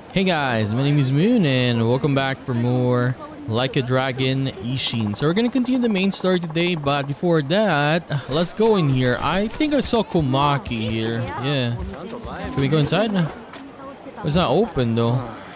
Hey guys, my name is Moon and welcome back for more Like a Dragon Ishin. So we're gonna continue the main story today, but before that, let's go in here. I think I saw Komaki here. Yeah. Can we go inside? It's not open though.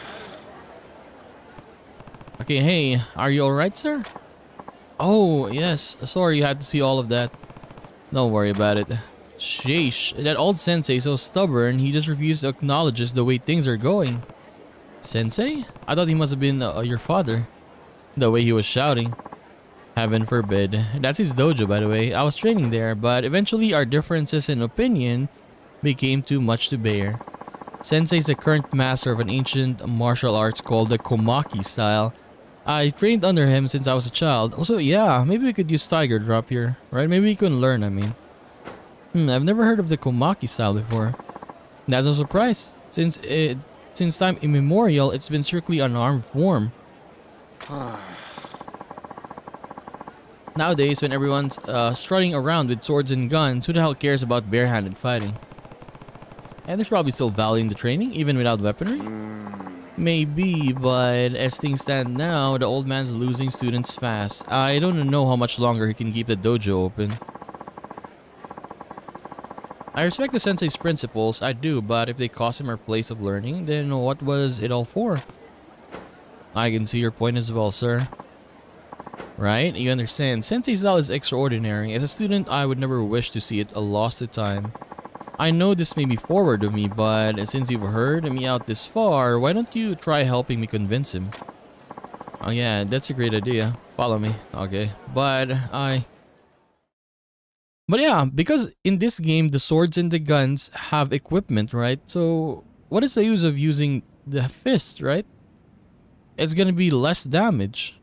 Okay, hey, are you alright, sir? Oh, yes. Sorry you had to see all of that. Don't worry about it. Sheesh, that old sensei is so stubborn, he just refused to acknowledge us the way things are going. Sensei? I thought he must have been your father. The way he was shouting. Heaven forbid. That's his dojo, by the way. I was training there, but eventually our differences in opinion became too much to bear. Sensei is the current master of an ancient martial arts called the Komaki style. I trained under him since I was a child. Also, yeah, maybe we could use Tiger Drop here, right? Maybe we can learn, I mean. I've never heard of the Komaki style before. That's no surprise, since time immemorial, it's been strictly unarmed form. Nowadays, when everyone's strutting around with swords and guns, who the hell cares about barehanded fighting? And there's probably still value in the training, even without weaponry? Maybe, but as things stand now, the old man's losing students fast. I don't know how much longer he can keep the dojo open. I respect the sensei's principles, I do, but if they cost him our place of learning, then what was it all for? I can see your point as well, sir. Right? You understand, sensei's style is extraordinary. As a student, I would never wish to see it lost to time. I know this may be forward of me, but since you've heard me out this far, why don't you try helping me convince him? Oh yeah, that's a great idea. Follow me. Okay. But yeah, because in this game, the swords and the guns have equipment, right? So what is the use of using the fist, right? It's gonna be less damage.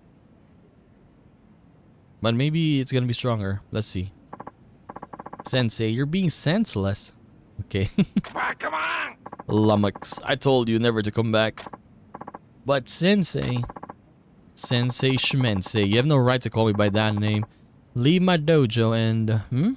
But maybe it's gonna be stronger. Let's see. Sensei, you're being senseless. Okay. Come on! Lummox, I told you never to come back. But Sensei Schmensei, you have no right to call me by that name. Leave my dojo and...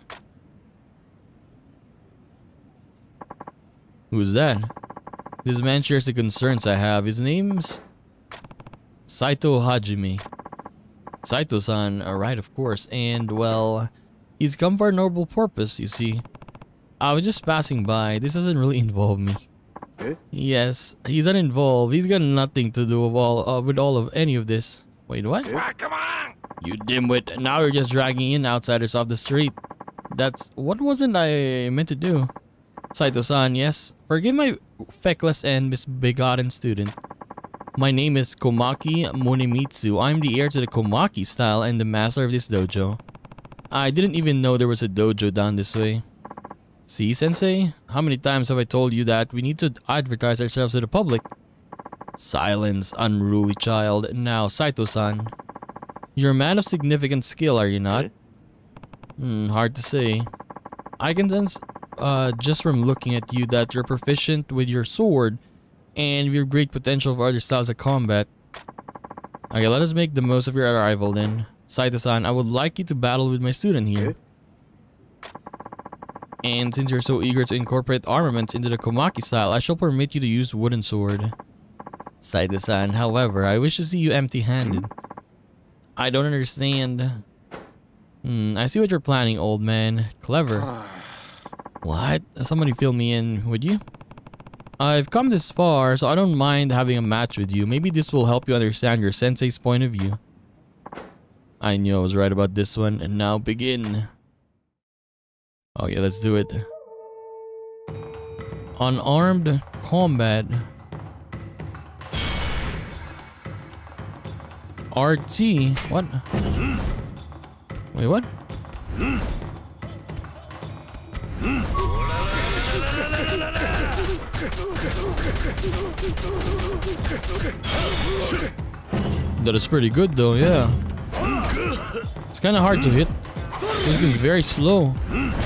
Who's that? This man shares the concerns I have. His name's... Saito Hajime. Saito-san, right, of course. And, well... He's come for a noble purpose, you see. I was just passing by. This doesn't really involve me. Eh? Yes, he's uninvolved. He's got nothing to do with all of any of this. Wait, what? Come on! You dimwit. Now you're just dragging in outsiders off the street. That's... What wasn't I meant to do? Saito-san, yes. Forgive my feckless and misbegotten student. My name is Komaki Monemitsu. I'm the heir to the Komaki style and the master of this dojo. I didn't even know there was a dojo down this way. See, Sensei? How many times have I told you that we need to advertise ourselves to the public? Silence, unruly child. Now, Saito-san. You're a man of significant skill, are you not? Hard to say. I can sense, just from looking at you that you're proficient with your sword and you have great potential for other styles of combat. Okay, let us make the most of your arrival then. Saito-san, I would like you to battle with my student here. And since you're so eager to incorporate armaments into the Komaki style, I shall permit you to use wooden sword. Saito-san, however, I wish to see you empty-handed. I don't understand. I see what you're planning, old man. Clever. What? Somebody fill me in, would you? I've come this far, so I don't mind having a match with you. Maybe this will help you understand your sensei's point of view. I knew I was right about this one, and now begin. Okay, let's do it. Unarmed combat. RT? What? Wait, what? That is pretty good though, yeah. It's kind of hard to hit. This is very slow.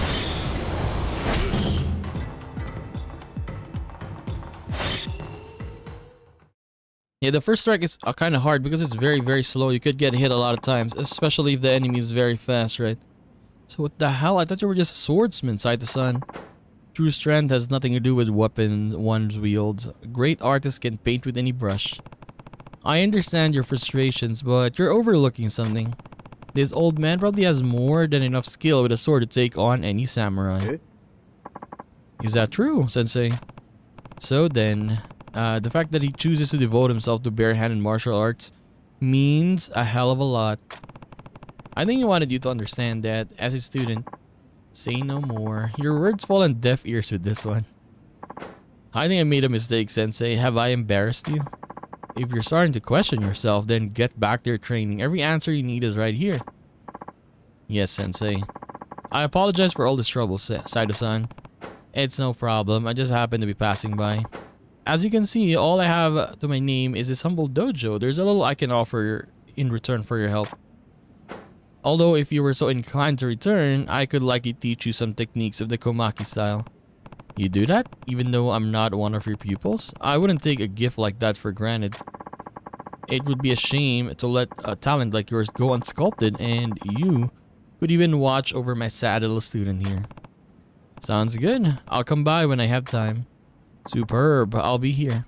Yeah, the first strike is kind of hard because it's very, very slow. You could get hit a lot of times, especially if the enemy is very fast, right? So what the hell? I thought you were just a swordsman, Saito-san. True strength has nothing to do with weapons one wields. Great artists can paint with any brush. I understand your frustrations, but you're overlooking something. This old man probably has more than enough skill with a sword to take on any samurai. Eh? Is that true, Sensei? So then, the fact that he chooses to devote himself to barehanded martial arts means a hell of a lot. I think he wanted you to understand that, as a student. Say no more. Your words fall on deaf ears with this one. I think I made a mistake, Sensei. Have I embarrassed you? If you're starting to question yourself, then get back to your training. Every answer you need is right here. Yes, Sensei. I apologize for all this trouble, Saito-san. It's no problem. I just happened to be passing by. As you can see, all I have to my name is this humble dojo. There's a little I can offer in return for your help. Although if you were so inclined to return, I could likely teach you some techniques of the Komaki style. You do that? Even though I'm not one of your pupils? I wouldn't take a gift like that for granted. It would be a shame to let a talent like yours go unsculpted, and you could even watch over my sad little student here. Sounds good. I'll come by when I have time. Superb. I'll be here.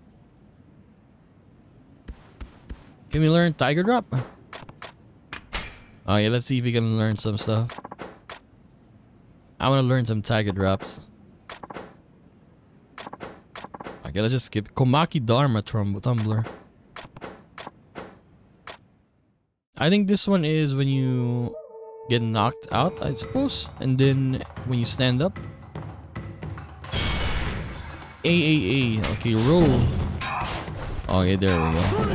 Can we learn Tiger Drop? Oh yeah, let's see if we can learn some stuff. I want to learn some Tiger Drops. Okay, let's just skip Komaki Dharma Tumbler. I think this one is when you get knocked out, I suppose. And then when you stand up. A. Okay, roll. Okay, there we go.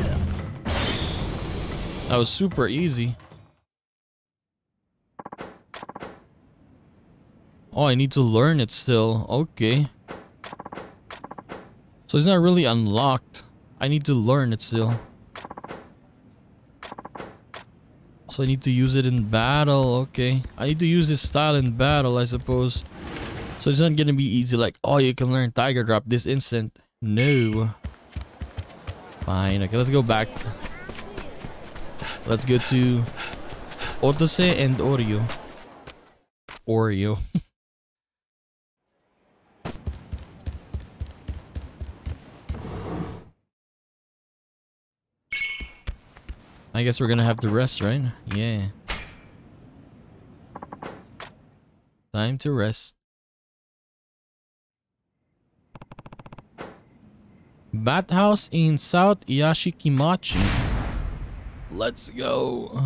That was super easy. Oh, I need to learn it still. Okay. So it's not really unlocked. I need to learn it still. So I need to use it in battle. Okay. I need to use this style in battle, I suppose. So it's not gonna be easy like, oh, you can learn Tiger Drop this instant. No. Fine. Okay, let's go back. Let's go to Otose and Oreo. Oreo. I guess we're gonna have to rest, right? Yeah. Time to rest. Bathhouse in South Yashikimachi. Let's go.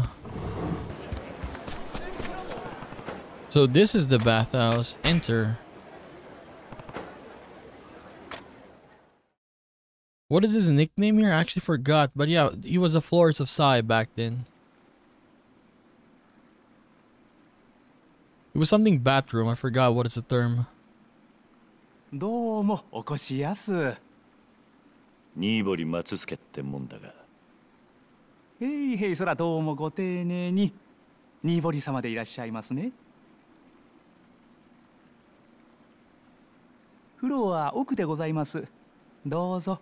So this is the bathhouse. Enter. What is his nickname here? I actually forgot. But yeah, he was a Flores of Sai back then. It was something bathroom. I forgot what is the term. どうもお越しやす。 新堀松助ってもんだが。 へいへい、そらどうもご丁寧に。新堀様でいらっしゃいますね。風呂は奥でございます。どうぞ。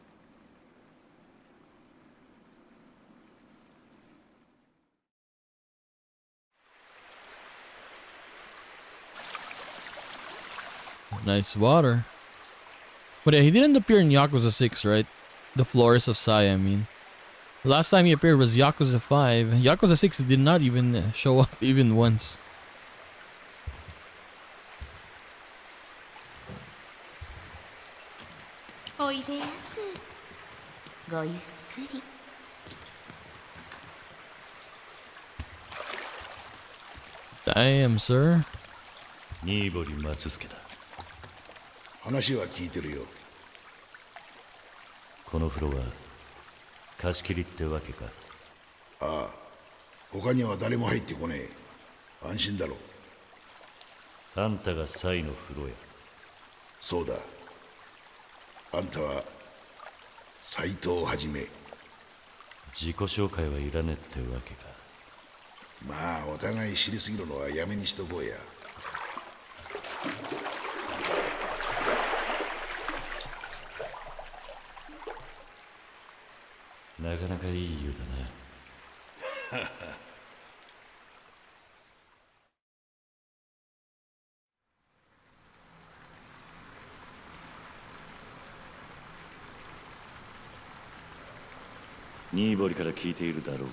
Nice water. But yeah, he didn't appear in Yakuza 6, right? The Flores of Sai, I mean. The last time he appeared was Yakuza 5. Yakuza 6 did not even show up even once. Damn, sir. 新堀松助だ。 話は聞いてるよ。 この風呂は貸し切りってわけか。 ああ、他には誰も入ってこねえ。安心だろう。 あんたがサイの風呂や。 そうだ。あんたは斎藤はじめ。 自己紹介はいらねってわけか。 まあお互い知りすぎるのはやめにしとこうや。 なかなかいい湯だな。 新堀から聞いているだろうが、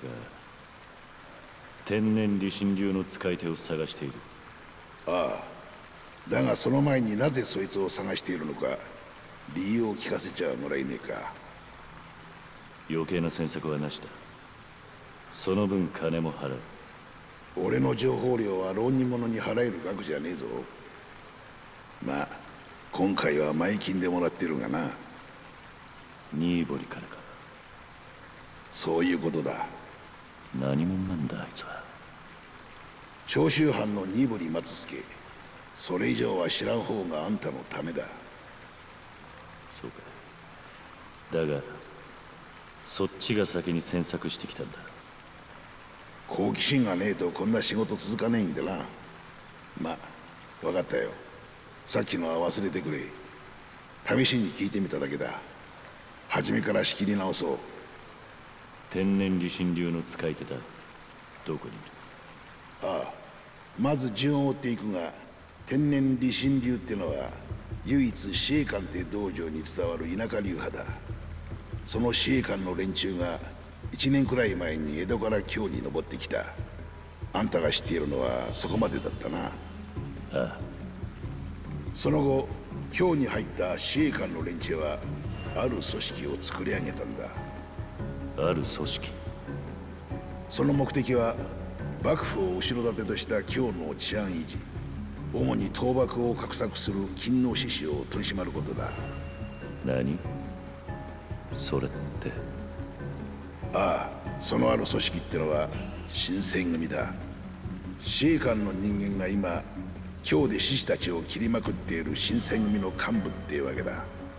天然理心流の使い手を探している。 ああ、だがその前になぜそいつを探しているのか理由を聞かせちゃもらえねえか。 余計な詮索はなしだ。その分金も払う。 俺の情報料は浪人者に払える額じゃねえぞ。まあ今回は前金でもらってるがな。 新堀からか。 そういうことだ。 何者なんだあいつは。 長州藩の新堀松助。それ以上は知らん方があんたのためだ。 そうか。だがそっちが先に詮索してきたんだ。 好奇心がねえとこんな仕事続かねえんでな。まあ分かったよ。さっきのは忘れてくれ。試しに聞いてみただけだ。初めから仕切り直そう。 天然理心流の使い手だ。どこにいる？ ああ、まず順を追っていくが、天然理心流ってのは唯一紫英館って道場に伝わる田舎流派だ。その紫英館の連中が1年くらい前に江戸から京に登ってきた。あんたが知っているのはそこまでだったな。 ああ。 その後京に入った紫英館の連中はある組織を作り上げたんだ。 ある組織。 その目的は幕府を後ろ盾とした京の治安維持、主に倒幕を画策する勤王志士を取り締まることだ。 何？それって。 ああ、そのある組織ってのは新選組だ。紫英館の人間が今京で志士たちを切りまくっている新選組の幹部ってわけだ。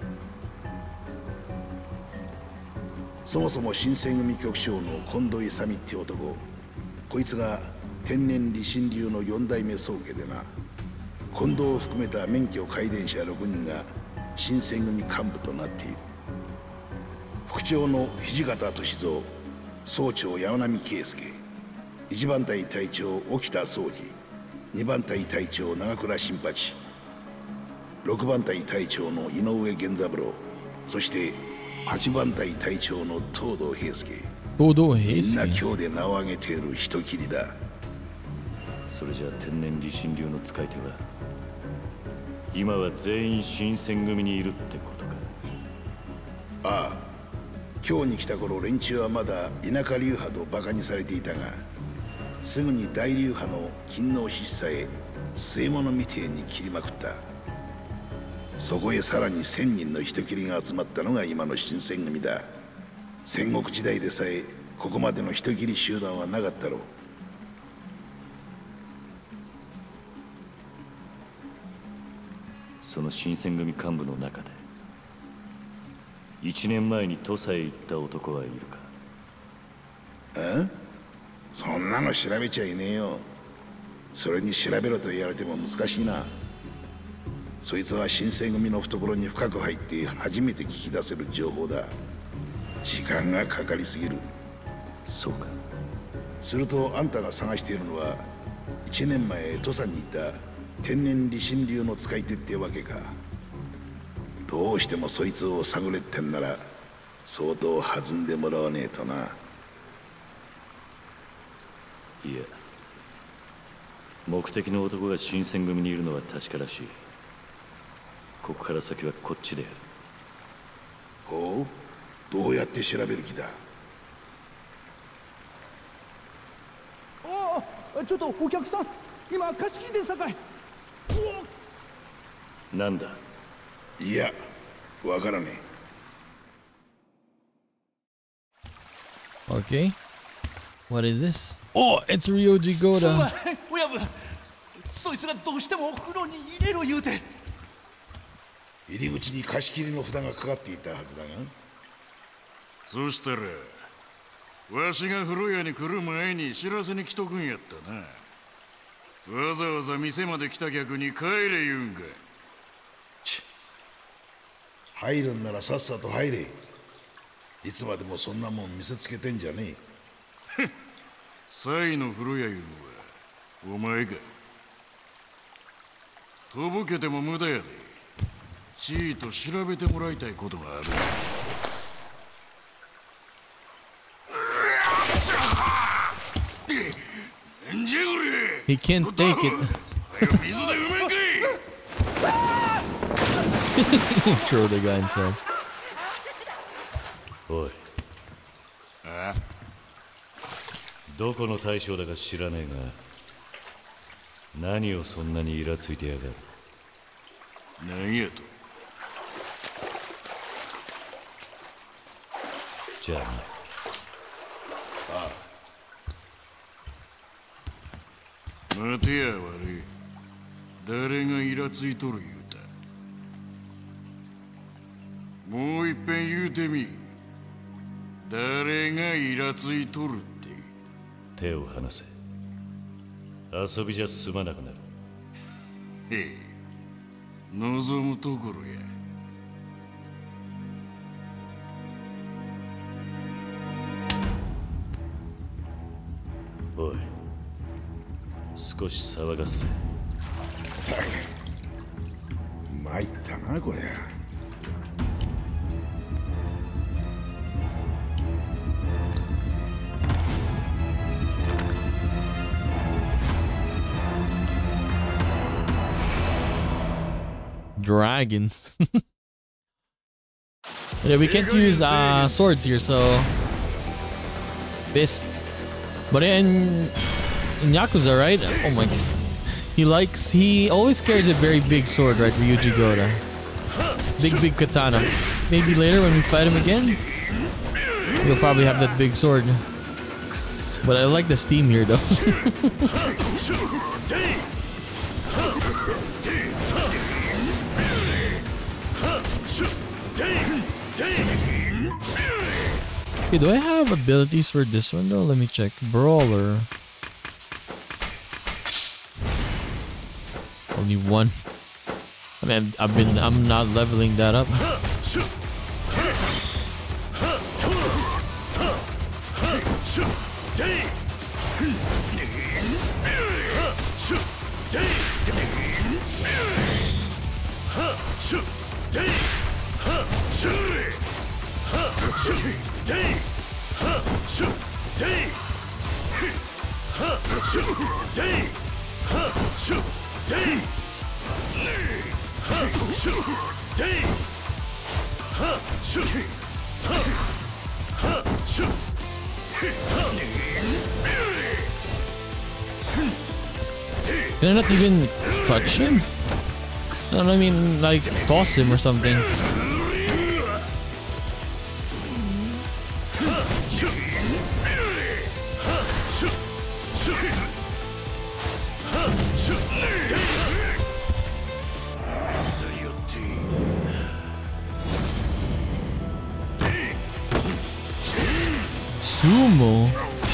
そもそも新選組局長の近藤勇って男、こいつが天然理心流の4代目宗家でな。近藤を含めた免許皆伝者6人が新選組幹部となっている。副長の土方歳三、総長山並圭介、一番隊隊長沖田総司、二番隊隊長長倉新八、6番隊隊長の井上源三郎、そして8番隊隊長の東堂平介。 東堂平みんな介。 今日で名を挙げている人斬りだ。 それじゃあ天然理心流の使い手は今は全員新選組にいるってことか。 ああ、今日に来た頃連中はまだ田舎流派とバカにされていたが、すぐに大流派の勤王志士さえ据え物みてえに切りまくった。そこへさらに1000人の人斬りが集まったのが今の新選組だ。戦国時代でさえここまでの人斬り集団はなかったろう。 その新選組幹部の中で1年前に土佐へ行った男はいるか？ え？そんなの調べちゃいねえよ。それに調べろと言われても難しいな。そいつは新選組の懐に深く入って初めて聞き出せる情報だ。時間がかかりすぎる。 そうか。 するとあんたが探しているのは1年前土佐にいた天然理心流の使い手ってわけか。どうしてもそいつを探れってんなら相当弾んでもらわねえとな。 いや、目的の男が新選組にいるのは確からしい。ここから先はこっちでやる。 ほう、どうやって調べる気だ？ ああ、ちょっとお客さん、今貸し切りでさかい。 なんだ？ いや、わからねえ。 Okay. What is this? Oh, it's Ryoji Goda. 親分、そいつがどうしてもお風呂に入れろ言うて。 入り口に貸し切りの札がかかっていたはずだが。 そしたらわしが風呂屋に来る前に知らせに来とくんやったな。わざわざ店まで来た客に帰れ言うんか。 入るんならさっさと入れ。いつまでもそんなもん見せつけてんじゃねえ。 サイの風呂屋いうのはお前か。とぼけても無駄やで。ちーと調べてもらいたいことがある。 He can't take it. 水でうめんかい Throw the guy inside. おい、どこの大将だか知らねえが、何をそんなにイラついてやがる。 何やと。 じゃあな。 待てや悪い。誰がイラついとる言うた。もういっぺん言うてみ。誰がイラついとるって。 手を離せ。遊びじゃ済まなくなる。 へえ、望むところや。 おい、少し騒がせ。 参ったなこりゃ。 Dragons. Yeah, we can't use swords here, so fist. But in Yakuza, right? Oh my god. He always carries a very big sword, right? Ryuji Goda. Big katana. Maybe later when we fight him again, he'll probably have that big sword. But I like the steam here though. Okay, do I have abilities for this one though? Let me check. Brawler. Only one. I mean, I'm not leveling that up. Can I not even touch him? I mean, like, toss him or something. Sumo.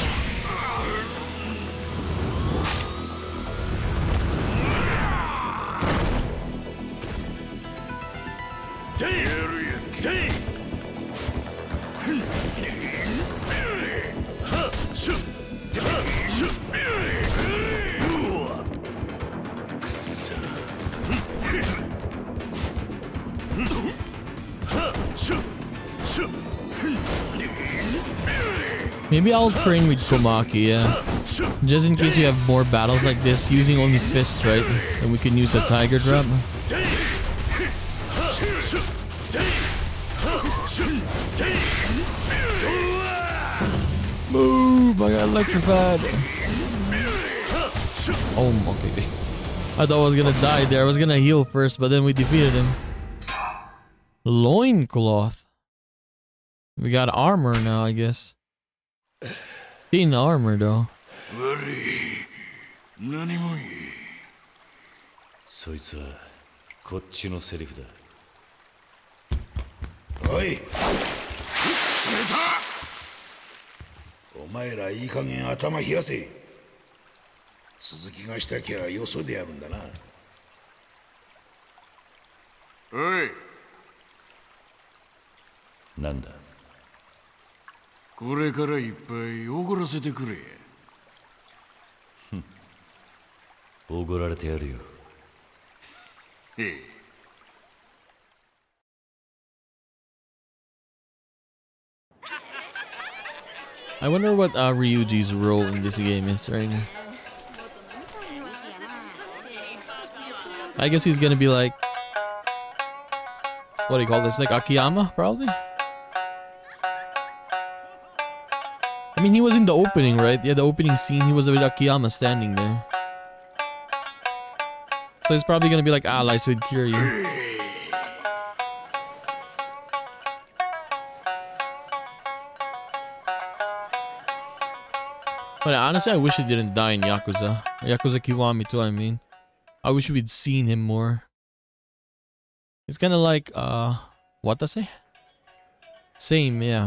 Maybe I'll train with Komaki, yeah. Just in case we have more battles like this, using only fists, right? Then we can use a tiger drop. Move! I got electrified. Oh, okay. I thought I was gonna die there. I was gonna heal first, but then we defeated him. Loincloth. We got armor now, I guess. Thin armor though. 何もいい。 そいつはこっちのセリフだ。 おい、 冷お前らいい加減頭冷やせ。続きがしたきゃよそでやるんだな。 た。おい、 なんだ。 これからいっぱいおごらせてくれ。 おごられてやるよ。 へえ。 I wonder what Ryuji's role in this game is right now. I guess he's gonna be like, what do you call this? Like Akiyama, probably? I mean, he was in the opening, right? Yeah, the opening scene, he was with Akiyama standing there. So he's probably gonna be like allies with Kiryu. But honestly, I wish he didn't die in Yakuza. Yakuza Kiwami too, I mean. I wish we'd seen him more. It's kind of like, what does it? Same, yeah.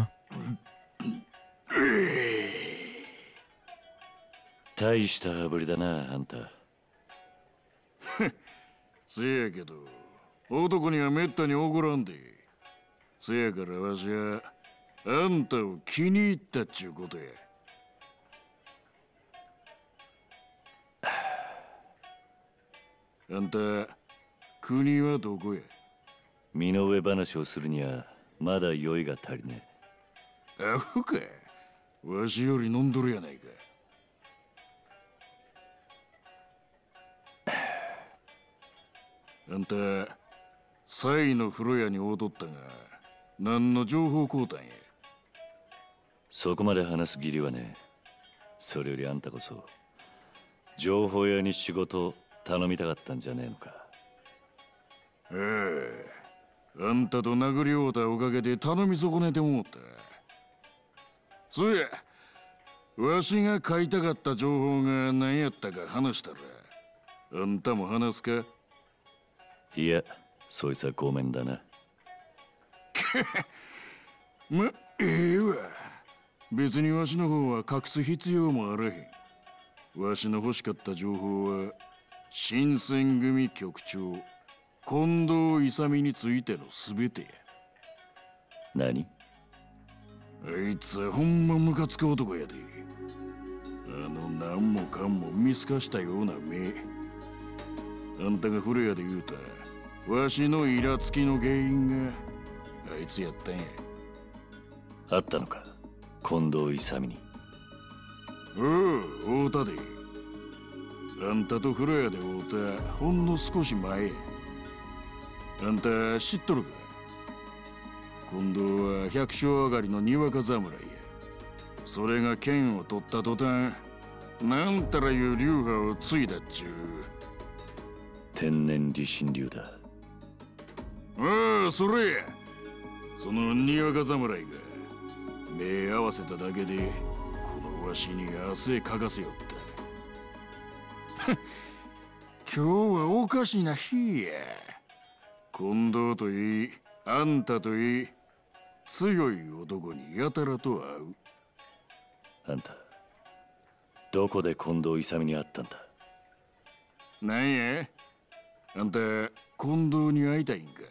大した羽振りだな、あんた。 せやけど、男にはめったにおごらんで。せやからわしは、あんたを気に入ったっちゅうことや。あんた、国はどこや？ 身の上話をするにはまだ酔いが足りねえ。アホか。わしより飲んどるやないか。あんた、サイの風呂屋に踊ったが、何の情報交換や。 そこまで話す義理はね。それよりあんたこそ、情報屋に仕事頼みたかったんじゃねえのか。 ああ、あんたと殴り合うたおかげで頼み損ねてもうた。そうや、わしが書いたかった情報が何やったか話したら、あんたも話すか？ いや、そいつはごめんだな。 ま、ええわ。別にわしの方は隠す必要もあらへん。わしの欲しかった情報は、新選組局長近藤勇についてのすべてや。 何？ あいつはほんまムカつく男やで。何もかんも見透かしたような目。あんたが古谷で言うたわしのイラつきの原因があいつやったんや。 あったのか、近藤勇に。 おう、会うたで。あんたと風呂屋で会うたほんの少し前や。あんた知っとるか？近藤は百姓上がりのにわか侍や。それが剣を取った途端、なんたらいう流派を継いだっちゅう。 天然理心流だ。 ああ、それや。そのにわか侍が目合わせただけでこのわしに汗かかせよった。今日はおかしな日や。近藤といい、あんたといい、強い男にやたらと会う。 あんた、どこで近藤勇に会ったんだ？ なんや？あんた、近藤に会いたいんか？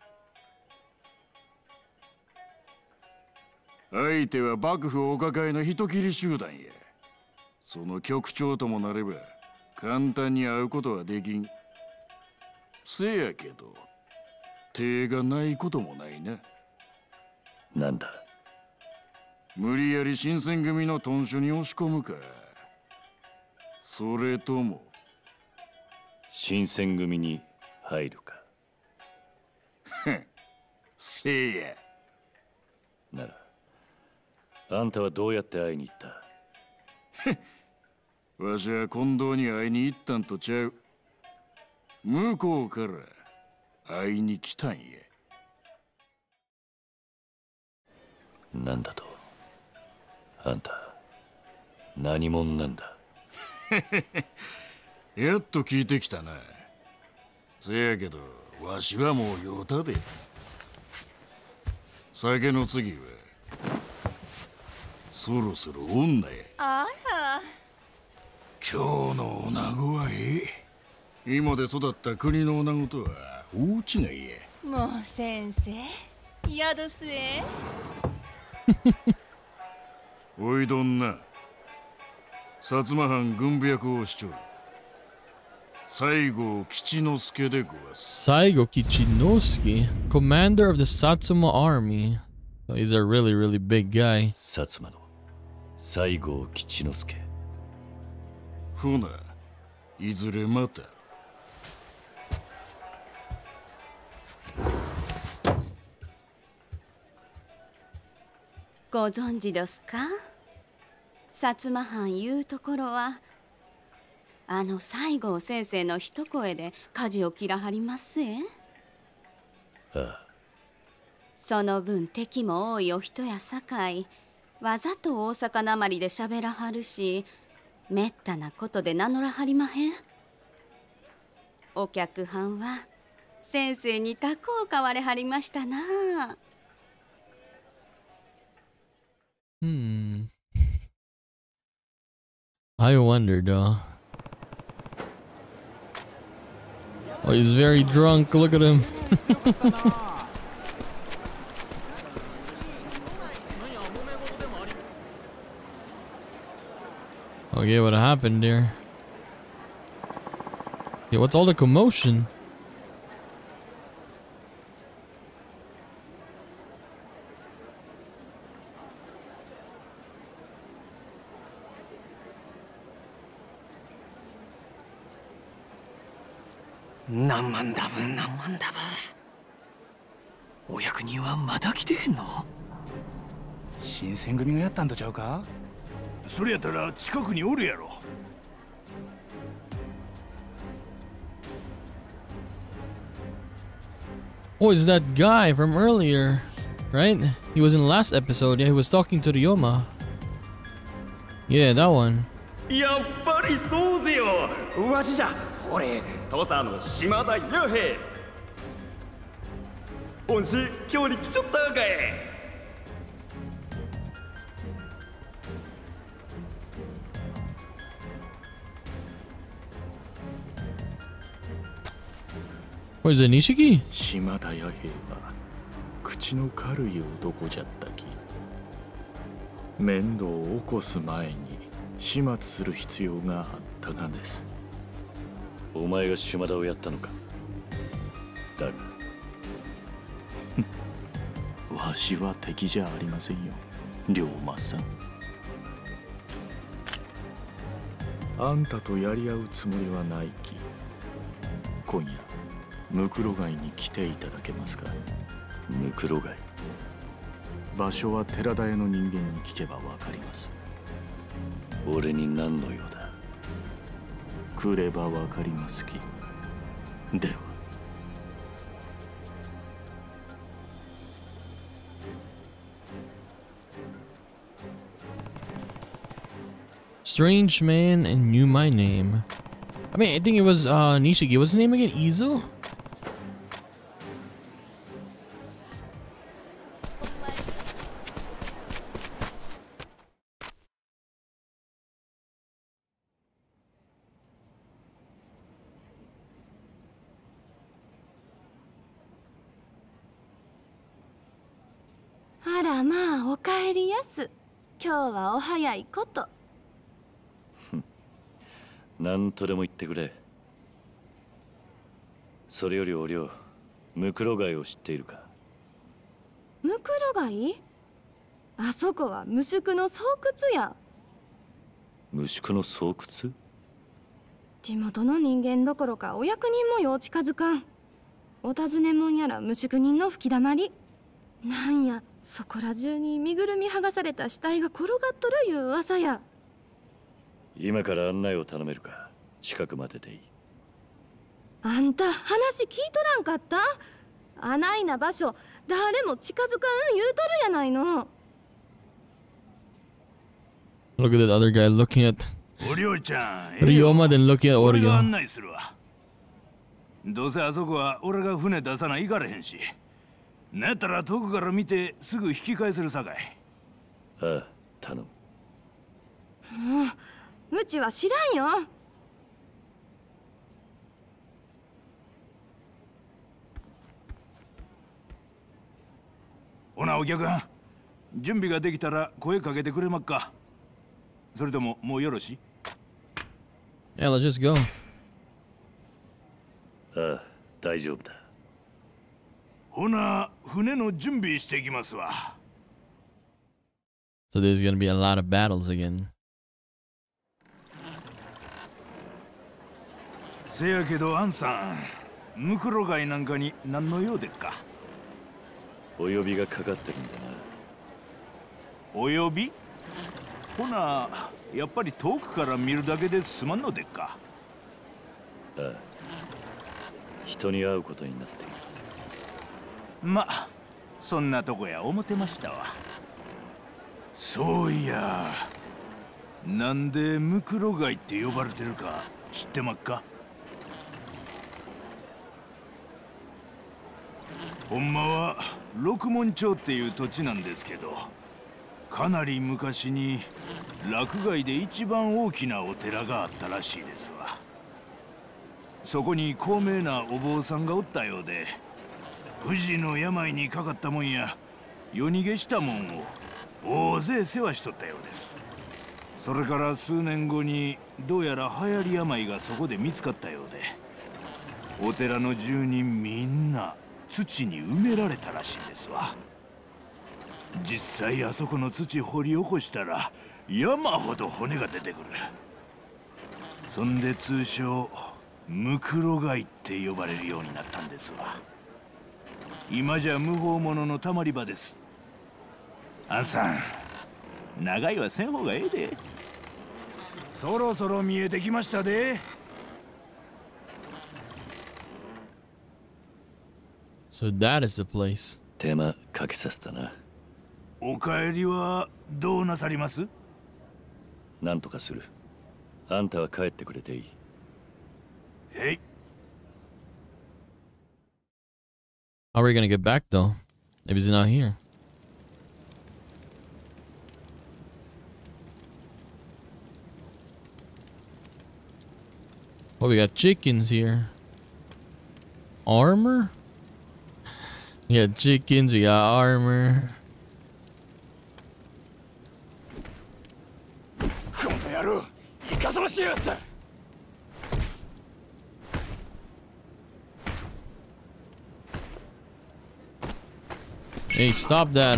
相手は幕府お抱えの人斬り集団や。その局長ともなれば簡単に会うことはできん。せやけど手がないこともないな。 なんだ？ 無理やり新選組の屯所に押し込むか、それとも新選組に入るか。 せいや。 ならあんたはどうやって会いに行った？ わしは近藤に会いに行ったんとちゃう。向こうから会いに来たんや。 なんだと？あんた何者なんだ？ やっと聞いてきたな。せやけどわしはもう酔うたで。酒の次はそろそろ女や。 あら、 今日の女子は今で育った国の女子とは大違いや。 もう先生、宿すえ。 おいどんな、薩摩藩軍部役をしちょる西郷吉之助でごわす。 Saigo Kichinosuke, commander of the Satsuma army. So he's a really, really big guy. 薩摩の西郷吉之助。 ほな、いずれまた。 ご存知ですか？薩摩藩いうところは西郷先生の一声で舵を切らはりますえ。 ああ。 その分敵も多いお人やさかい、わざと大阪なまりでしゃべらはるし、めったなことで名乗らはりまへん。お客はんは先生にたこを買われはりましたな。 I wondered, oh, he's very drunk. Look at him. Okay, what happened there? Yeah, what's all the commotion? 何万ダブ何万ダブ。お役人はまだ来てへんの？新選組がやったんとちゃうか？ それやったら近くにおるやろ。 Oh, it's that guy from earlier, right? He was in the last episode. Yeah, he was talking to the Yoma. Yeah, that one. やっぱりそうぜよ。わしじゃ。俺、土佐の島田弥平。おんし、今日に来ちょったかい。 What is it, Nishiki? 島田弥平は口の軽い男じゃったき。面倒を起こす前に始末する必要があったがです。 お前が島田をやったのか。だがわしは敵じゃありませんよ、龍馬さん。あんたとやり合うつもりはないき。今夜ムクロ街に来ていただけますか。 ムクロ街。 場所は寺田屋の人間に聞けばわかります。 俺に何の用だ。 来ればわかりますき。では。 Strange man and knew my name. I mean, I think it was Nishiki. What's his name again? Izo? Ara, ma, o kaeri yasu. Kyou wa o hayai koto. 何とでも言ってくれ。それよりおりょう、ムクロ街を知っているか。 ムクロ街？あそこは無宿の巣窟や。 無宿の巣窟？ 地元の人間どころかお役人もよう近づかん。お尋ねもんやら無宿人の吹きだまり。なんや、そこら中に身ぐるみ剥がされた死体が転がっとるいう噂や。 今から案内を頼めるか。近くまででいい。 あんた話聞いとらんかった？あないな場所誰も近づかん言うとるやないの。 Look at that other guy looking at おりょうちゃん、 Ryoma, then looking at 俺が案 Oryo. 内するわ。どうせあそこは俺が船出さないかれへんし。なんやったら遠くから見てすぐ引き返せるさかい。 ああ、頼む。 うちは知らんよ。 ほなお客さん、準備ができたら声かけてくれまっか。それとももうよろしい？ Yeah, let's just go. ああ、大丈夫だ。 ほな、船の準備してきますわ。 So there's gonna be a lot of battles again. せやけどアンさん、ムクロ街なんかに何の用でっか？ お呼びがかかってるんだお呼び？ほな、やっぱり遠くから見るだけで済まんのでっか？ ああ、人に会うことになっている。 ま、そんなとこや思ってましたわ。そういや、なんでムクロガイって呼ばれてるか知ってまっか？ほんまは六門町っていう土地なんですけど、かなり昔に洛外で一番大きなお寺があったらしいですわ。そこに高名なお坊さんがおったようで、不治の病にかかったもんや夜逃げしたもんを大勢世話しとったようです。それから数年後にどうやら流行り病がそこで見つかったようで、お寺の住人みんな土に埋められたらしいんですわ。実際あそこの土掘り起こしたら山ほど骨が出てくる。そんで通称ムクロガイって呼ばれるようになったんですわ。今じゃ無法者のたまり場です。アンさん、長いはせん方がええで。そろそろ見えてきましたで。 So that is the place. 手間かけさせたな。 お帰りはどうなさります？ なんとかする。あんたは帰ってくれていい。 へい。 How are we gonna get back though? If he's not here. Oh, we got chickens here. Armor? We got chickens, we got armor. この野郎、いかさましやがった。 Hey, stop that.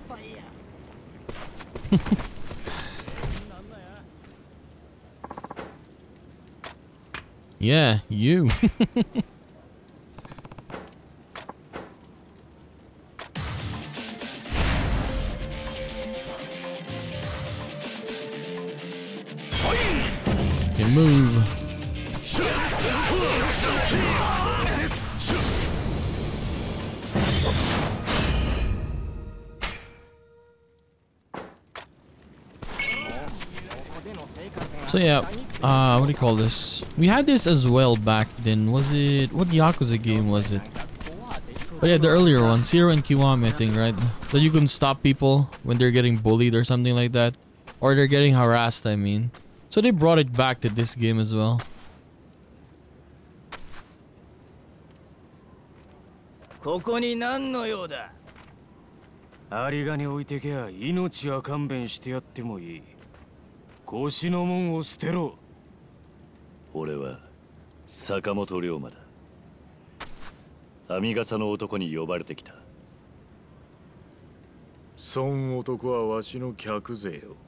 Yeah, you. Okay, move. So yeah, what do you call this? We had this as well back then. Was it, what Yakuza game was it? But yeah, the earlier one, Zero and Kiwami, I think, right? That you can stop people when they're getting bullied or something like that. Or they're getting harassed, I mean. So they brought it back to this game as well. ここに何の用だ？有り金置いてけや命は勘弁してやってもいい。腰の門を捨てろ。 俺は坂本龍馬だ。編み笠の男に呼ばれてきた。 そん男はわしの客勢よ。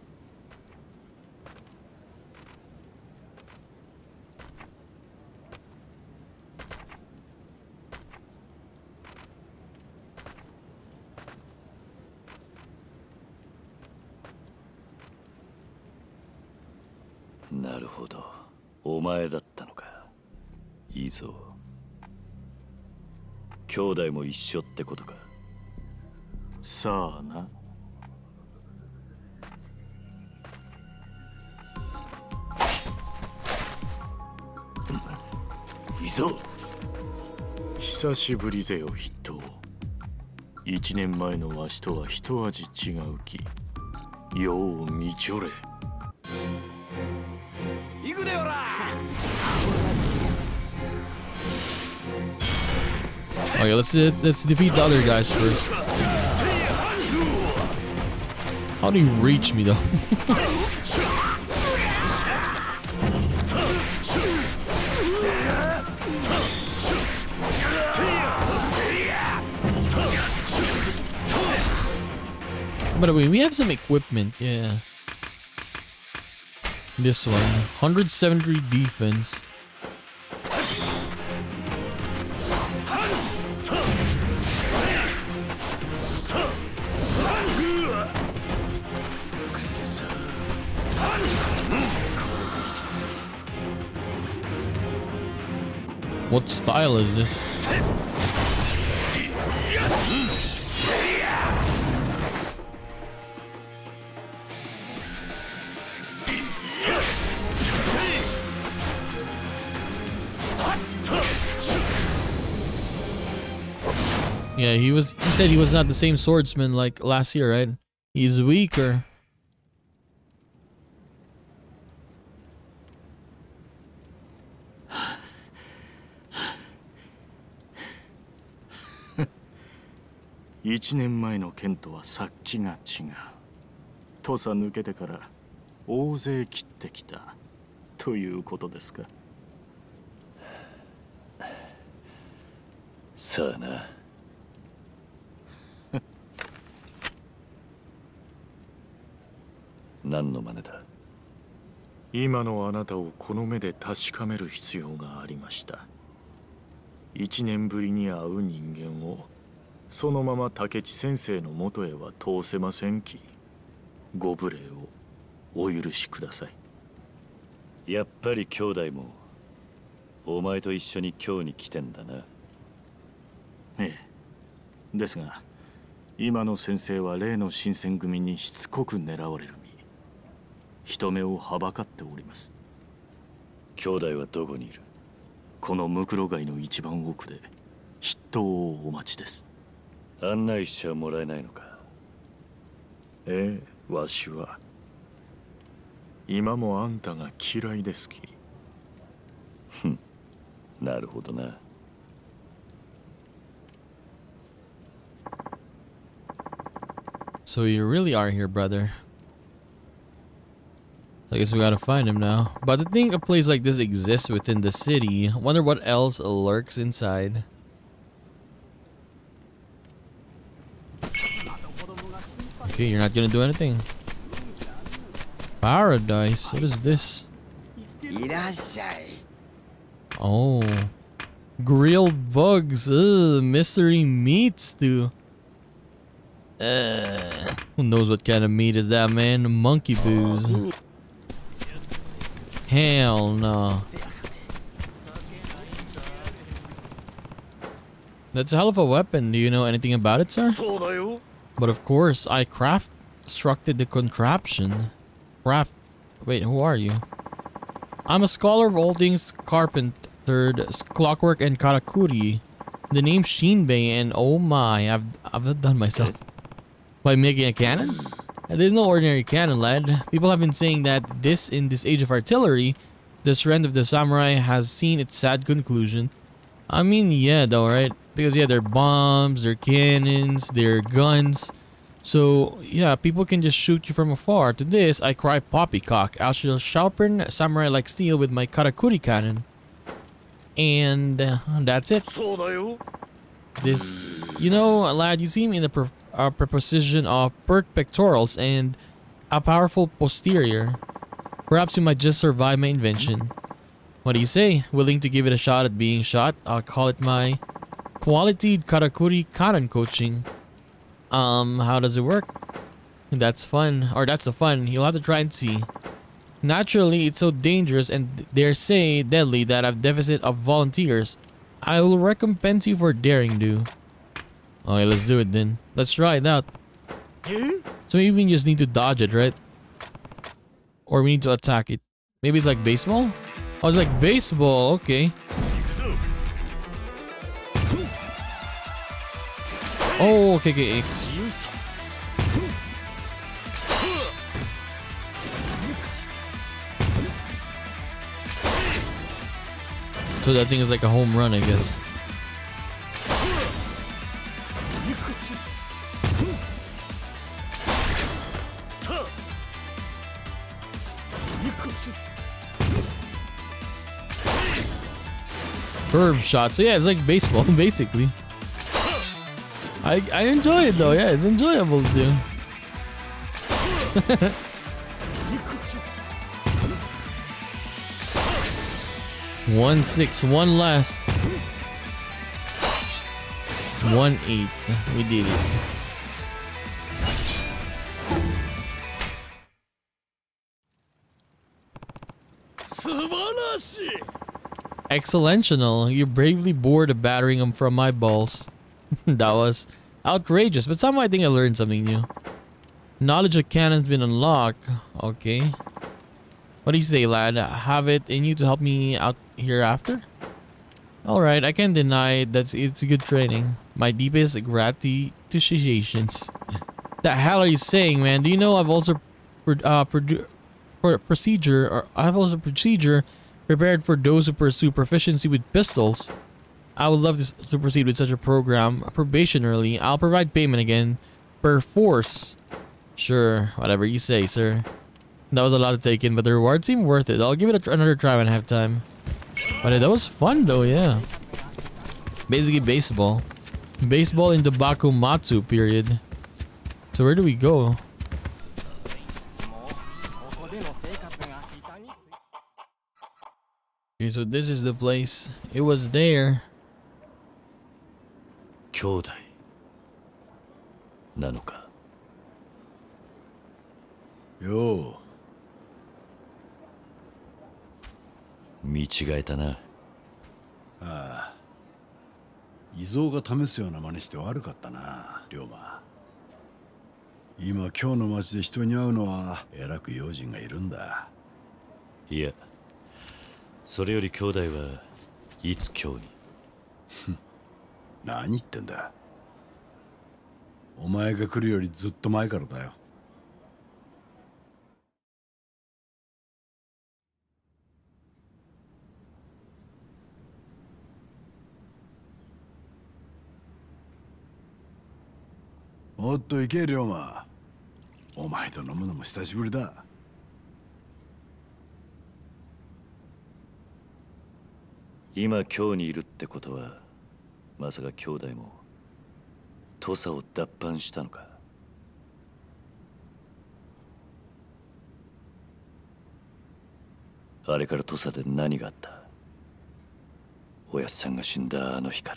なるほど、お前だったのか。いいぞ。兄弟も一緒ってことか。 さあな。 いいぞ。 久しぶりぜよ筆頭。1年前のわしとは一味違うき。よう見ちょれ。 行くでよら。 Okay, let's defeat the other guys first. How do you reach me though? By the way, we have some equipment, yeah. This one, 173 defense. What style is this? Yeah, he said he was not the same swordsman like last year, right? He's weaker. 1年前の剣とは殺気が違う。土佐抜けてから大勢切ってきたということですか。さあな。何の真似だ。今のあなたをこの目で確かめる必要がありました。1年ぶりに会う人間をそのまま竹地先生のもとへは通せませんき、ご無礼をお許しください。やっぱり兄弟もお前と一緒に今日に来てんだな。ええ。ですが今の先生は例の新選組にしつこく狙われる身、人目をはばかっております。兄弟はどこにいる。このムクロ街の一番奥で筆頭をお待ちです。案内しちゃもらえないのか。ええ、わしは今もあんたが嫌いですき。ふん、なるほどな。 So you really are here, brother. So I guess we gotta find him now. But to think a place like this exists within the city, I wonder what else lurks inside. Okay, you're not gonna do anything. Paradise? What is this? Oh. Grilled bugs. Ugh, mystery meats, too. Who knows what kind of meat is that, man? Monkey booze. Hell no. That's a hell of a weapon. Do you know anything about it, sir? But of course, I constructed the contraption. Wait, who are you? I'm a scholar of all things carpentered, clockwork, and karakuri. The name Shinbei, and oh my, I've done myself. By making a cannon? There's no ordinary cannon, lad. People have been saying that in this age of artillery, the strength of the samurai has seen its sad conclusion. I mean, yeah, though, right? Because, yeah, they're bombs, they're cannons, they're guns. So, yeah, people can just shoot you from afar. To this, I cry poppycock. I shall sharpen samurai like steel with my karakuri cannon. And that's it. This, you know, lad, you see me in the preposition of pert pectorals and a powerful posterior. Perhaps you might just survive my invention. What do you say? Willing to give it a shot at being shot? I'll call it my quality karakuri cannon coaching. How does it work? That's fun. Or that's the fun. You'll have to try and see. Naturally, it's so dangerous and dare say deadly that I've deficit of volunteers. I will recompense you for daring do. Okay, let's do it then. Let's try it out. So maybe we just need to dodge it, right? Or we need to attack it. Maybe it's like baseball? Oh, it's like baseball. Okay. Oh, okay. So that thing is like a home run, I guess. Curve shot. So yeah, it's like baseball, basically. I enjoy it though. Yeah, it's enjoyable to do. 1-6, one last. 1-8. We did it. Excellentional, you bravely bore the battering him from my balls. That was outrageous, but somehow I think I learned something new. Knowledge of cannon's been unlocked. Okay. What do you say, lad? Have it in you to help me out hereafter? Alright, I can't deny that it's good training. My deepest gratitudes. The hell are you saying, man? Do you know I've also procedure prepared for those who pursue proficiency with pistols? I would love to proceed with such a program probationarily. I'll provide payment again per force. Sure, whatever you say, sir. That was a lot to take in, but the reward seemed worth it. I'll give it another try when I have time. But that was fun though, yeah. Basically baseball. Baseball in the Bakumatsu period. So where do we go? Okay, so this is the place. It was there. 兄弟なのか。 よう。 見違えたな。 ああ。異蔵が試すような真似して悪かったな、龍馬。今今日の町で人に会うのはえらく用心がいるんだ。 いや、それより兄弟はいつ今日に。 何言ってんだ。お前が来るよりずっと前からだよ。もっと行け、龍馬。お前と飲むのも久しぶりだ。 今京にいるってことはまさか兄弟も土佐を脱藩したのか。あれから土佐で何があった？おやっさんが死んだあの日から。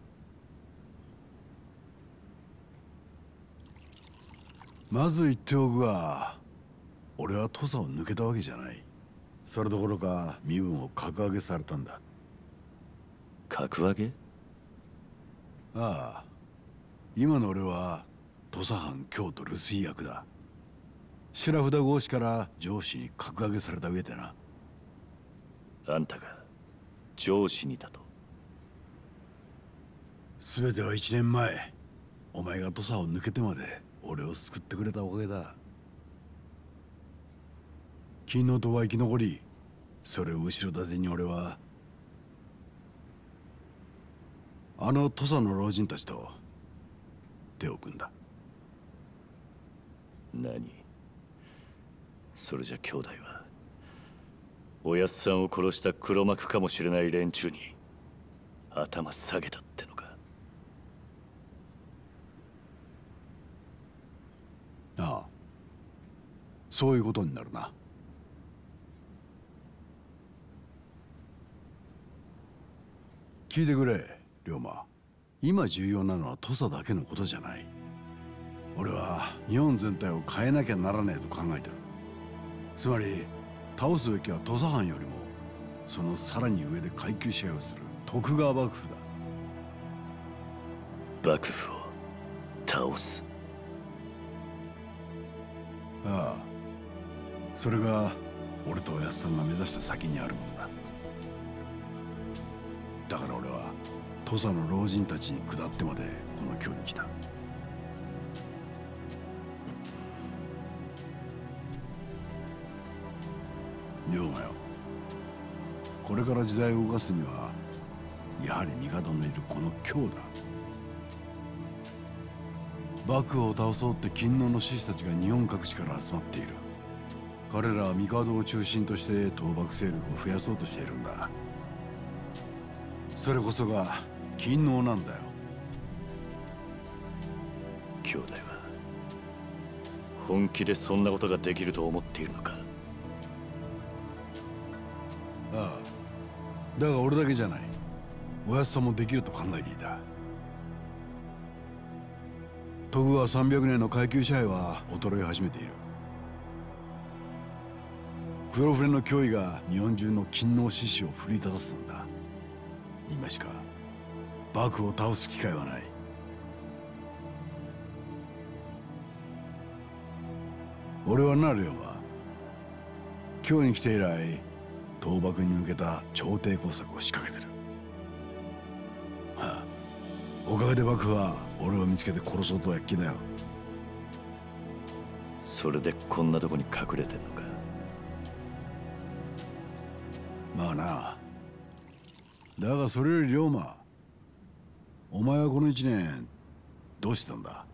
まず言っておくが、俺は土佐を抜けたわけじゃない。それどころか身分を格上げされたんだ。 格上げ？ ああ、今の俺は土佐藩京都留守居役だ。白札合司から上司に格上げされた上でな。 あんたが上司にだと？ 全ては1年前、お前が土佐を抜けてまで俺を救ってくれたおかげだ。昨日とは生き残り、それを後ろ盾に俺はあの土佐の老人たちと手を組んだ。 何？それじゃ兄弟はおやっさんを殺した黒幕かもしれない連中に頭下げたってのか？ ああ、そういうことになるな。聞いてくれ、龍馬。今重要なのは土佐だけのことじゃない。俺は日本全体を変えなきゃならねえと考えてる。つまり倒すべきは土佐藩よりもそのさらに上で階級支配をする徳川幕府だ。 幕府を倒す？ ああ、それが俺とおやっさんが目指した先にあるもんだ。だから俺は土佐の老人たちに下ってまでこの京に来た。龍馬よ、これから時代を動かすにはやはり帝のいるこの京だ。幕府を倒そうって勤王の志士たちが日本各地から集まっている。彼らは帝を中心として倒幕勢力を増やそうとしているんだ。それこそが勤王なんだよ。 兄弟は本気でそんなことができると思っているのか？ ああ、だが俺だけじゃない。おやっさんもできると考えていた。徳川300年の階級支配は衰え始めている。 黒船の脅威が日本中の勤王志士を奮い立たせたんだ。今しか幕府を倒す機会はない。俺はな、龍馬、今日に来て以来倒幕に向けた朝廷工作を仕掛けてる。はあ、おかげで幕府は俺を見つけて殺そうとやっきだよ。 それでこんなとこに隠れてんのか。 まあな。だがそれより龍馬、お前はこの1年どうしてたんだ？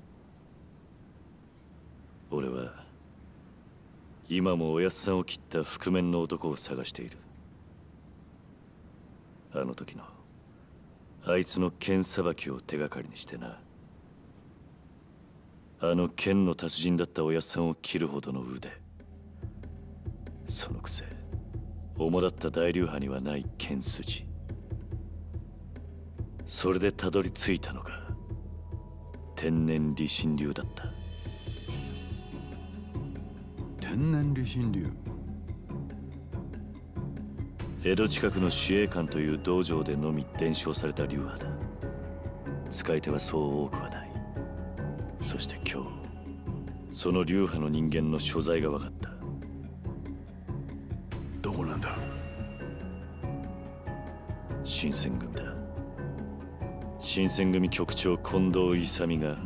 俺は今もおやっさんを切った覆面の男を探している。あの時のあいつの剣さばきを手がかりにしてな。あの剣の達人だったおやっさんを切るほどの腕。そのくせ主だった大流派にはない剣筋。それでたどり着いたのが天然理心流だった。 天然理心流。 江戸近くの紫英館という道場でのみ伝承された流派だ。使い手はそう多くはない。そして今日その流派の人間の所在が分かった。 どこなんだ？ 新選組だ。新選組局長近藤勇が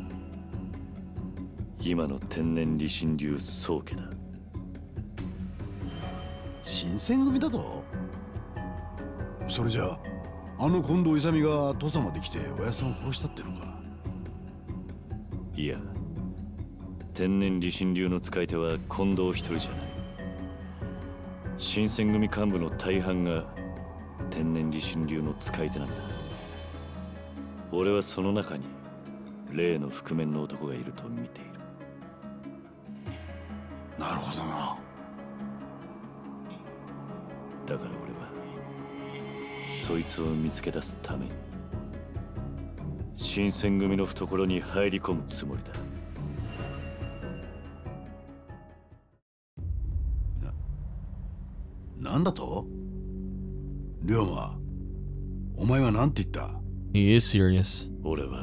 今の天然理心流宗家だ。 新選組だと？それじゃあの近藤勇が土佐まで来ておやっさんを殺したってのか？ いや、天然理心流の使い手は近藤一人じゃない。新選組幹部の大半が天然理心流の使い手なんだ。俺はその中に例の覆面の男がいると見ている。 なるほどな。 だから俺はそいつを見つけ出すために新選組の懐に入り込むつもりだ。 なんだと？龍馬、お前はなんて言った？ He is serious. 俺は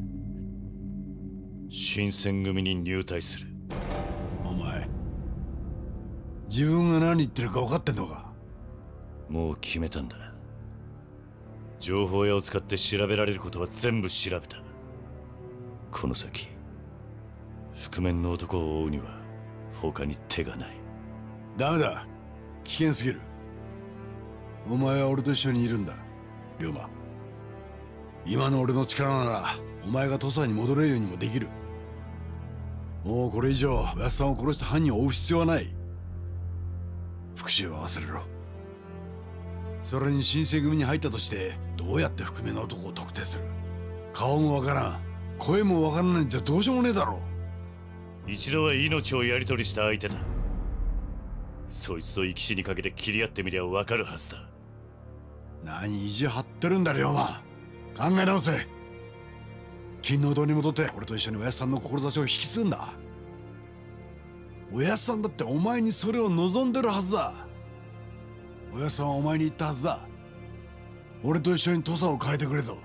新選組に入隊する。 お前、自分が何言ってるか分かってんのか？ もう決めたんだ。情報屋を使って調べられることは全部調べた。この先覆面の男を追うには他に手がない。 ダメだ、危険すぎる。お前は俺と一緒にいるんだ、龍馬。今の俺の力ならお前が土佐に戻れるようにもできる。もうこれ以上おやっさんを殺した犯人を追う必要はない。復讐は忘れろ。それに新選組に入ったとしてどうやって覆面の男を特定する？顔もわからん、声もわからないんじゃどうしようもねえだろう。一度は命をやり取りした相手だ。そいつと生き死にかけて切り合ってみりゃわかるはずだ。 何意地張ってるんだ龍馬。考え直せ。金の堂に戻って俺と一緒におやっさんの志を引き継ぐんだ。おやっさんだってお前にそれを望んでるはずだ。おやっさんはお前に言ったはずだ。俺と一緒に土佐を変えてくれと。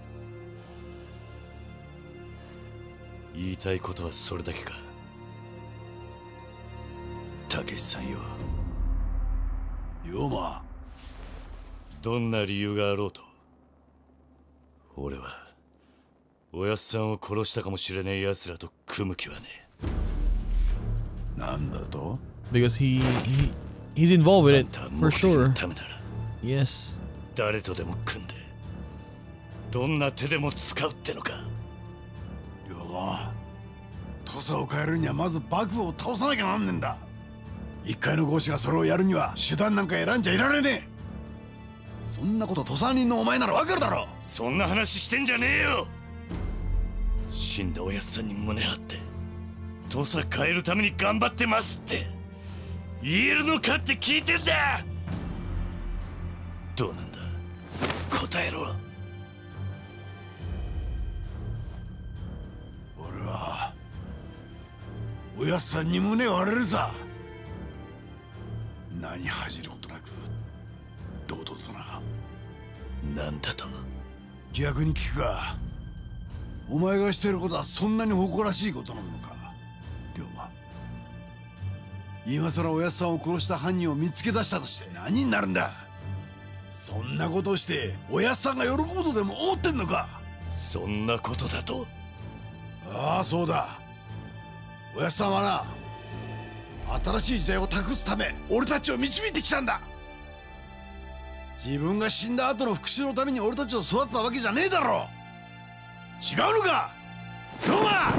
言いたいことはそれだけか。たけしさんよ。 龍馬、 どんな理由があろうと俺はおやっさんを殺したかもしれねえ奴らと組む気はねえ。なんだと？ Because he's involved with it for sure. Yes. 誰とでも組んでどんな手でも使うってのか。 龍馬、土佐を変えるにはまず幕府を倒さなきゃなんねんだ。一介の豪士がそれをやるには手段なんか選んじゃいられねえ。そんなこと土佐人のお前ならわかるだろ。 そんな話してんじゃねえよ。死んだおやっさんに胸張って土佐変えるために頑張ってますって言えるのかって聞いてんだ。どうなんだ、答えろ。 俺はおやっさんに胸を張れるさ。 何恥じることなく堂々とな。 なんだと？ 逆に聞くが、お前がしていることはそんなに誇らしいことなのか、龍馬。今さらおやっさんを殺した犯人を見つけ出したとして何になるんだ。そんなことをしておやっさんが喜ぶとでも思ってんのか。 そんなことだと？ ああ、そうだ。おやっさんはな、新しい時代を託すため俺たちを導いてきたんだ。自分が死んだ後の復讐のために俺たちを育てたわけじゃねえだろ。違うのか龍馬。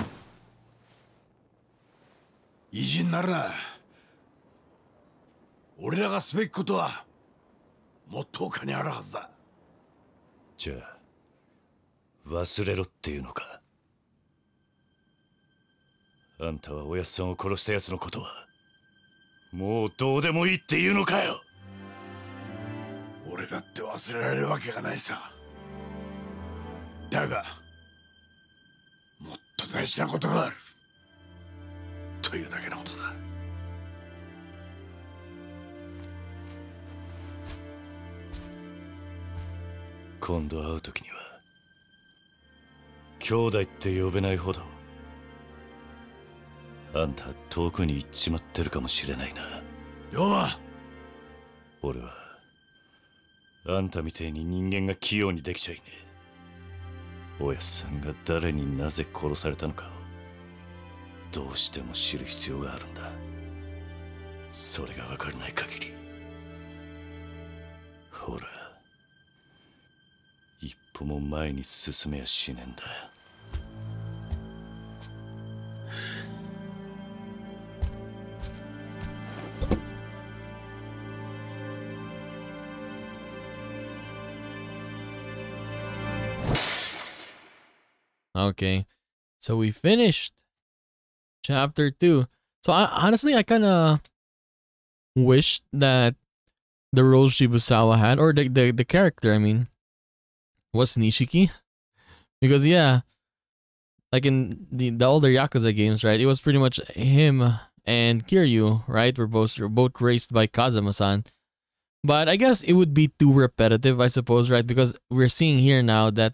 意地になるな。俺らがすべきことはもっと他にあるはずだ。 じゃあ忘れろっていうのか？あんたはおやっさんを殺した奴のことはもうどうでもいいっていうのかよ。 俺だって忘れられるわけがないさ。だがもっと大事なことがあるというだけのことだ。 今度会う時には兄弟って呼べないほどあんた遠くに行っちまってるかもしれないな。 龍馬、 俺はあんたみてえに人間が器用にできちゃいねえ。おやっさんが誰になぜ殺されたのかをどうしても知る必要があるんだ。それが分からない限りほら一歩も前に進めやしねえんだ。 Okay, so we finished chapter 2. So honestly, I kind of wished that the role Shibusawa had, or the character, I mean, was Nishiki. Because yeah, like in the older Yakuza games, right, it was pretty much him and Kiryu, right, were both raised by Kazama-san. But I guess it would be too repetitive, I suppose, right? Because we're seeing here now that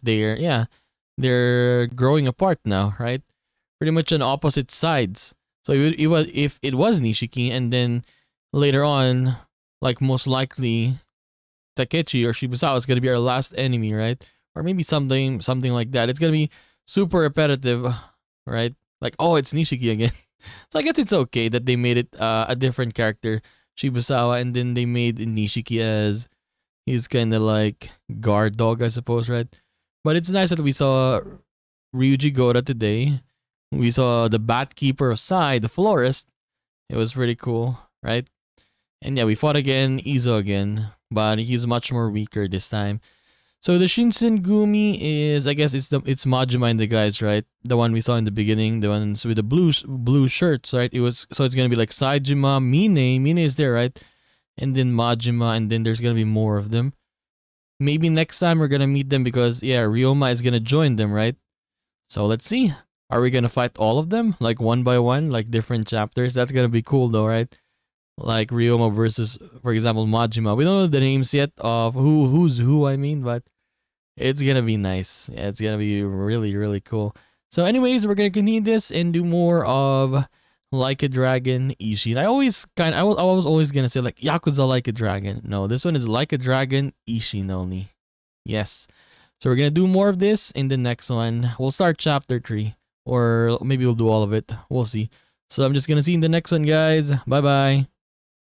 they're growing apart now, right? Pretty much on opposite sides. So if it was Nishiki, and then later on, like most likely, Takechi or Shibusawa is gonna be our last enemy, right? Or maybe something like that. It's gonna be super repetitive, right? Like, oh, it's Nishiki again. So I guess it's okay that they made it a different character, Shibusawa, and then they made Nishiki as his kind of like guard dog, I suppose, right? But it's nice that we saw Ryuji Goda today. We saw the Bat Keeper of Sai, the florist. It was pretty cool, right? And yeah, we fought again, Izo again, but he's much more weaker this time. So the Shinsengumi is, I guess it's Majima and the guys, right? The one we saw in the beginning, the ones with the blue shirts, right? It's gonna be like Saejima, Mine is there, right? And then Majima, and then there's gonna be more of them. Maybe next time we're gonna meet them because yeah, Ryoma is gonna join them, right? So let's see. Are we gonna fight all of them, like one by one, like different chapters? That's gonna be cool though, right? Like Ryoma versus, for example, Majima. We don't know the names yet of who's who, I mean, but it's gonna be nice. Yeah, it's gonna be really, really cool. So anyways, we're gonna continue this and do more of Like a Dragon Ishin. I was always gonna say like Yakuza Like a Dragon. No, this one is Like a Dragon Ishin only. Yes. So we're gonna do more of this in the next one. We'll start chapter 3. Or maybe we'll do all of it. We'll see. So I'm just gonna see you in the next one, guys. Bye bye.